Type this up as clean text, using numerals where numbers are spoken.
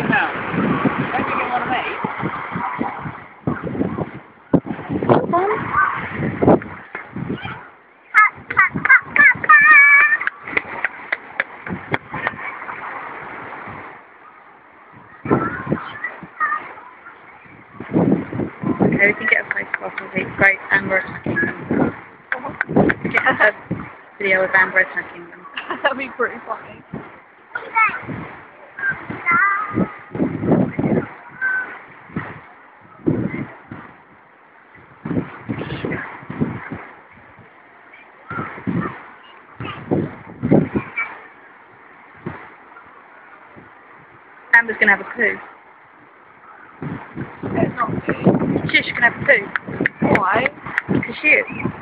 now. Don't you get one of me? Okay, we can get a photograph of these great Amber attacking them. Get a video of Amber attacking them. That'd be pretty funny. Amber's gonna have a poo. It's not me. She's gonna have a poo. Why? Because she is.